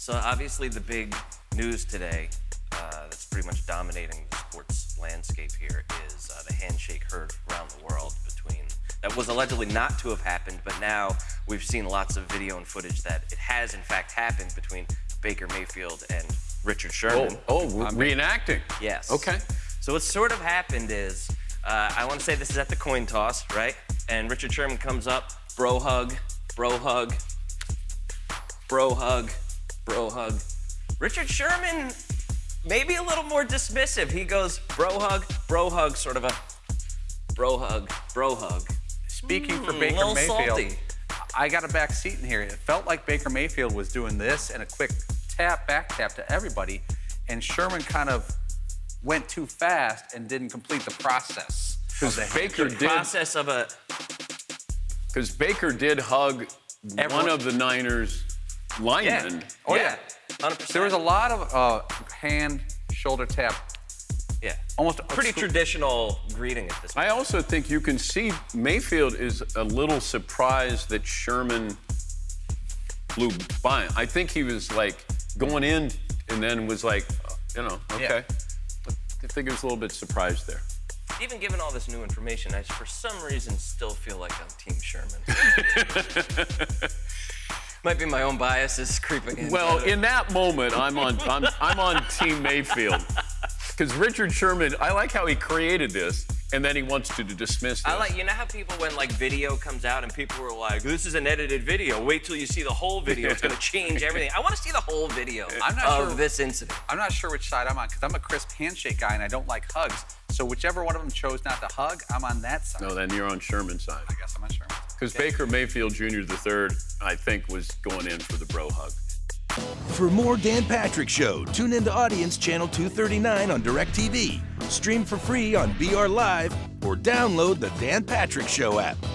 So obviously the big news today that's pretty much dominating the sports landscape here is the handshake heard around the world between, that was allegedly not to have happened, but now we've seen lots of video and footage that it has in fact happened between Baker Mayfield and Richard Sherman. Reenacting. Yes. Okay. So what sort of happened is, I want to say this is at the coin toss, right? And Richard Sherman comes up, bro hug, bro hug, bro hug, bro hug. Richard Sherman, maybe a little more dismissive. He goes, bro hug, sort of a bro hug, bro hug. Speaking for Baker Mayfield, salty. I got a back seat in here. It felt like Baker Mayfield was doing this and a quick tap, back tap to everybody, and Sherman kind of went too fast and didn't complete the process. Because Baker did. Process of a. Because Baker did hug one of the Niners linemen. Yeah. Oh yeah. 100%. There was a lot of hand, shoulder tap. Yeah. Almost Pretty traditional greeting at this point. I also think you can see Mayfield is a little surprised that Sherman flew by him. I think he was like going in and then was like, you know, okay. Yeah. I think he was a little bit surprised there. Even given all this new information, I for some reason still feel like I'm Team Sherman. Might be my own biases creeping in. Well, in that moment, I'm on Team Mayfield. Because Richard Sherman, I like how he created this, and then he wants to dismiss this. You know how people, when like video comes out and people were like, this is an edited video, wait till you see the whole video, it's gonna change everything. I wanna see the whole video of this incident. I'm not sure which side I'm on, because I'm a crisp handshake guy and I don't like hugs. So whichever one of them chose not to hug, I'm on that side. No, then you're on Sherman's side. I guess I'm on Sherman. Because Baker Mayfield Jr. III, I think, was going in for the bro hug. For more Dan Patrick Show, tune into Audience Channel 239 on DirecTV. Stream for free on BR Live or download the Dan Patrick Show app.